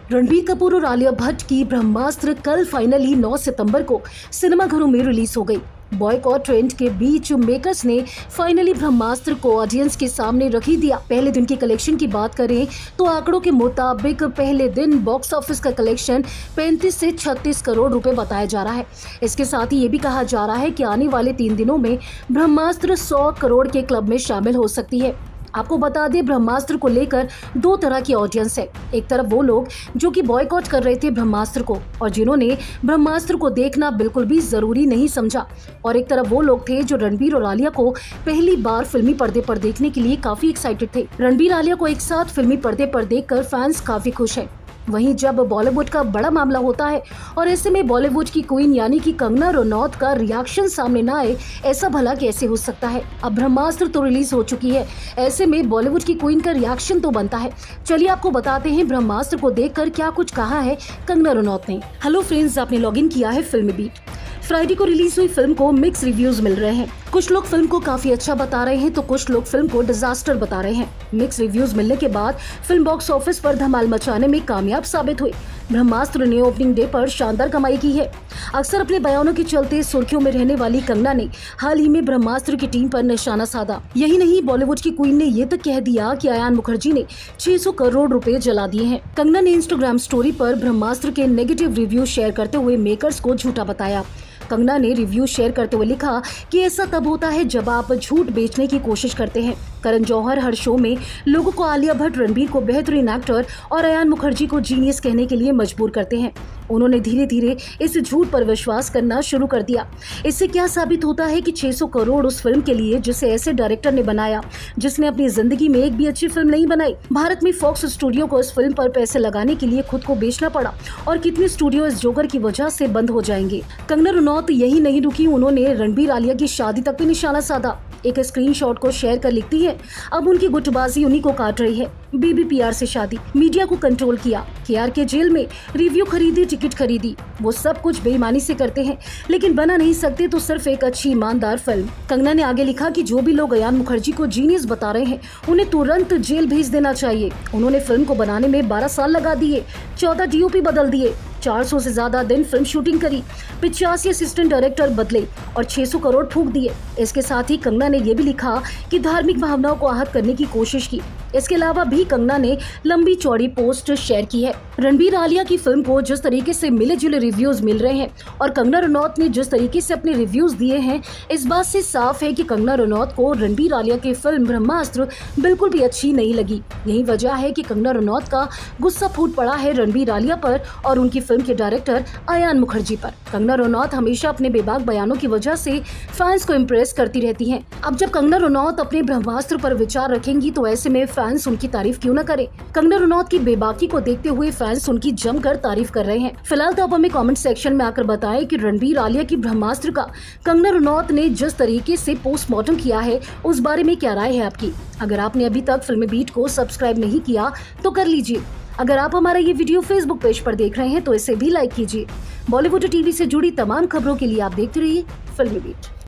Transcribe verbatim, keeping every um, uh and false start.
रणबीर कपूर और आलिया भट्ट की ब्रह्मास्त्र कल फाइनली नौ सितंबर को सिनेमाघरों में रिलीज हो गई। बॉयकॉट ट्रेंड के बीच मेकर्स ने फाइनली ब्रह्मास्त्र को ऑडियंस के सामने रख ही दिया। पहले दिन की कलेक्शन की बात करें तो आंकड़ों के मुताबिक पहले दिन बॉक्स ऑफिस का कलेक्शन पैंतीस से छत्तीस करोड़ रुपए बताया जा रहा है। इसके साथ ही ये भी कहा जा रहा है कि आने वाले तीन दिनों में ब्रह्मास्त्र सौ करोड़ के क्लब में शामिल हो सकती है। आपको बता दें, ब्रह्मास्त्र को लेकर दो तरह की ऑडियंस है। एक तरफ वो लोग जो कि बॉयकॉट कर रहे थे ब्रह्मास्त्र को और जिन्होंने ब्रह्मास्त्र को देखना बिल्कुल भी जरूरी नहीं समझा, और एक तरफ वो लोग थे जो रणबीर और आलिया को पहली बार फिल्मी पर्दे पर देखने के लिए काफी एक्साइटेड थे। रणबीर आलिया को एक साथ फिल्मी पर्दे पर देखकर फैंस काफी खुश हैं। वहीं जब बॉलीवुड का बड़ा मामला होता है और ऐसे में बॉलीवुड की क्वीन यानी कि कंगना रनौत का रिएक्शन सामने ना आए, ऐसा भला कैसे हो सकता है। अब ब्रह्मास्त्र तो रिलीज हो चुकी है, ऐसे में बॉलीवुड की क्वीन का रिएक्शन तो बनता है। चलिए आपको बताते हैं ब्रह्मास्त्र को देखकर क्या कुछ कहा है कंगना रनौत ने। हेलो फ्रेंड्स, आपने लॉग इन किया है फिल्मी बीट। फ्राइडे को रिलीज हुई फिल्म को मिक्स रिव्यूज मिल रहे हैं। कुछ लोग फिल्म को काफी अच्छा बता रहे हैं तो कुछ लोग फिल्म को डिजास्टर बता रहे हैं। मिक्स रिव्यूज मिलने के बाद फिल्म बॉक्स ऑफिस पर धमाल मचाने में कामयाब साबित हुई। ब्रह्मास्त्र ने ओपनिंग डे पर शानदार कमाई की है। अक्सर अपने बयानों के चलते सुर्खियों में रहने वाली कंगना ने हाल ही में ब्रह्मास्त्र की टीम पर निशाना साधा। यही नहीं, बॉलीवुड की क्वीन ने ये तक कह दिया कि अयान मुखर्जी ने छह सौ करोड़ रुपए जला दिए हैं। कंगना ने इंस्टाग्राम स्टोरी पर ब्रह्मास्त्र के नेगेटिव रिव्यू शेयर करते हुए मेकर्स को झूठा बताया। कंगना ने रिव्यू शेयर करते हुए लिखा कि ऐसा तब होता है जब आप झूठ बेचने की कोशिश करते हैं। करण जौहर हर शो में लोगों को आलिया भट्ट रणबीर को बेहतरीन एक्टर और अयान मुखर्जी को जीनियस कहने के लिए मजबूर करते हैं। उन्होंने धीरे धीरे इस झूठ पर विश्वास करना शुरू कर दिया। इससे क्या साबित होता है कि छह सौ करोड़ उस फिल्म के लिए जिसे ऐसे डायरेक्टर ने बनाया जिसने अपनी जिंदगी में एक भी अच्छी फिल्म नहीं बनाई। भारत में फॉक्स स्टूडियो को इस फिल्म पर पैसे लगाने के लिए खुद को बेचना पड़ा और कितने स्टूडियो इस जोकर की वजह से बंद हो जाएंगे। कंगना रनौत यही नहीं रुकी, उन्होंने रणबीर आलिया की शादी तक भी निशाना साधा। एक स्क्रीनशॉट को शेयर कर लिखती है, अब उनकी गुटबाजी उन्हीं को काट रही है। बीबीपीआर से शादी, मीडिया को कंट्रोल किया, केआर के जेल में, रिव्यू खरीदी, टिकट खरीदी। वो सब कुछ बेईमानी से करते हैं लेकिन बना नहीं सकते तो सिर्फ एक अच्छी ईमानदार फिल्म। कंगना ने आगे लिखा कि जो भी लोग अयान मुखर्जी को जीनियस बता रहे हैं उन्हें तुरंत जेल भेज देना चाहिए। उन्होंने फिल्म को बनाने में बारह साल लगा दिए, चौदह डीओपी बदल दिए, चार सौ से ज्यादा दिन फिल्म शूटिंग करी, पिचासी असिस्टेंट डायरेक्टर बदले और छह सौ करोड़ फूंक दिए। इसके साथ ही कंगना ने यह भी लिखा कि धार्मिक भावनाओं को आहत करने की कोशिश की। इसके अलावा भी कंगना ने लंबी चौड़ी पोस्ट शेयर की है। रणबीर आलिया की फिल्म को जिस तरीके से मिले जुले रिव्यूज मिल रहे हैं और कंगना रनौत ने जिस तरीके से अपने रिव्यूज दिए हैं, इस बात से साफ है कि कंगना रनौत को रणबीर आलिया की फिल्म ब्रह्मास्त्र बिल्कुल भी अच्छी नहीं लगी। यही वजह है कि कंगना रनौत का गुस्सा फूट पड़ा है रणबीर आलिया पर और उनकी फिल्म के डायरेक्टर अयान मुखर्जी पर। कंगना रनौत हमेशा अपने बेबाक बयानों की वजह से फैंस को इम्प्रेस करती रहती हैं। अब जब कंगना रनौत अपने ब्रह्मास्त्र पर विचार रखेंगी तो ऐसे में फैंस उनकी तारीफ क्यों न करें। कंगना रनौत की बेबाकी को देखते हुए फैंस उनकी जमकर तारीफ कर रहे हैं। फिलहाल तो आप हमें कमेंट सेक्शन में आकर बताएं कि रणबीर आलिया की ब्रह्मास्त्र का कंगना रनौत ने जिस तरीके से पोस्टमार्टम किया है उस बारे में क्या राय है आपकी। अगर आपने अभी तक फिल्मी बीट को सब्सक्राइब नहीं किया तो कर लीजिए। अगर आप हमारा ये वीडियो फेसबुक पेज पर देख रहे हैं तो इसे भी लाइक कीजिए। बॉलीवुड टीवी से जुड़ी तमाम खबरों के लिए आप देखते रहिए फिल्मी बीट।